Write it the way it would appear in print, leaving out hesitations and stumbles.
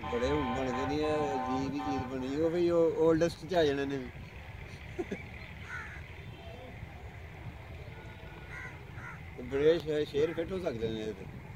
ਬੜੇ ਹੁਣ ਬਣਦੇ ਨਹੀਂ ਆ ਅਜੀਬ ਹੀ ਚੀਜ਼ ਬਣੀ ਉਹ ਵੀ ਓਲਡਸਟ 'ਚ ਆ ਜਾਣੇ ਨੇ ਵੀ ਬੜੇ ਸ਼ੇਰ ਫਿੱਟ ਹੋ ਸਕਦੇ ਨੇ ਇਹਦੇ